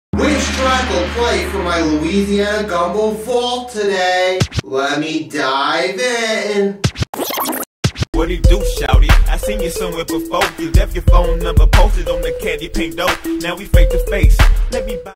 Which track will play for my Louisiana Gumbo Vault today? Let me dive in. What it do, shouty? I seen you somewhere before. You left your phone number posted on the candy paint dope. Now we face to face. Let me buy